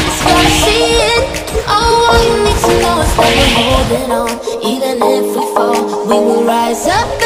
just gotta see it. All you need to know is that we're holding on. Even if we fall, we will rise up.